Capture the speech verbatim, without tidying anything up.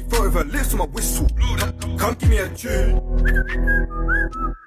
throat with her lips on my whistle. Come, come give me a tune.